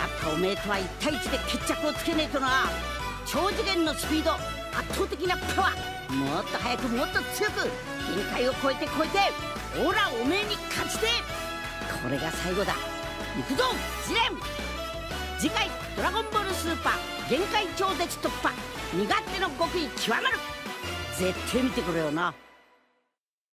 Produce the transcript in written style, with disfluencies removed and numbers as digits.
やっぱおめえとは1対1で決着をつけねえとな。超次元のスピード、圧倒的なパワー、もっと速くもっと強く、限界を超えてほらおめえに勝ちてえ。これが最後だ。行くぞジレン。次回「ドラゴンボールスーパー限界超絶突破」、身勝手の極意極まる。絶対見てくれよな。